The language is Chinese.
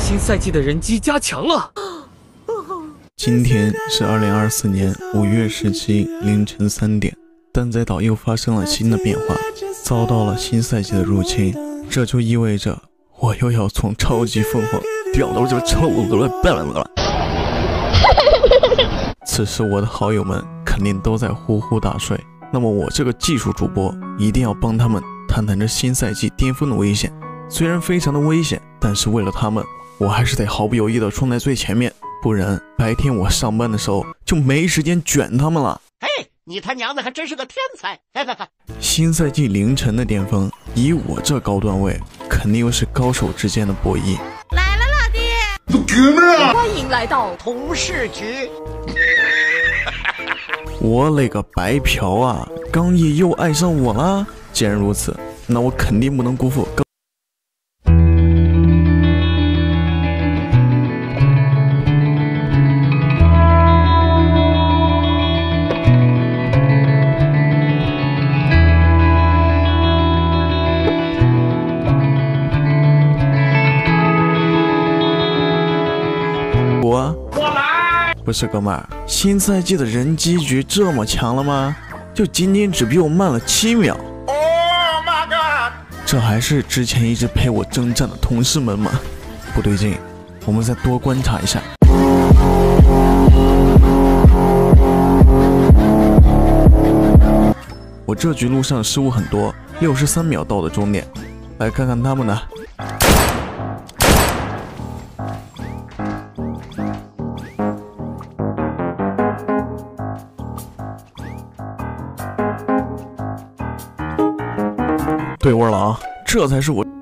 新赛季的人机加强了。 今天是2024年5月17日凌晨3点，蛋仔岛又发生了新的变化，遭到了新赛季的入侵，这就意味着我又要从超级凤凰掉到这臭了。此时我的好友们肯定都在呼呼大睡，那么我这个技术主播一定要帮他们谈谈这新赛季巅峰的危险。虽然非常的危险，但是为了他们，我还是得毫不犹豫的冲在最前面，不然白天我上班的时候就没时间卷他们了。 嘿，你他娘的还真是个天才！ 新赛季凌晨的巅峰，以我这高段位，肯定又是高手之间的博弈。 来了，老弟， 哥们儿， 欢迎来到同事局。 我勒个白嫖啊！刚毅又爱上我啦！既然如此，那我肯定不能辜负不是哥们儿，新赛季的人机局这么强了吗？就仅仅只比我慢了7秒。 Oh my god！ 这还是之前一直陪我征战的同事们吗？不对劲，我们再多观察一下。我这局路上失误很多，63秒到的终点，来看看他们的。对味了啊！这才是我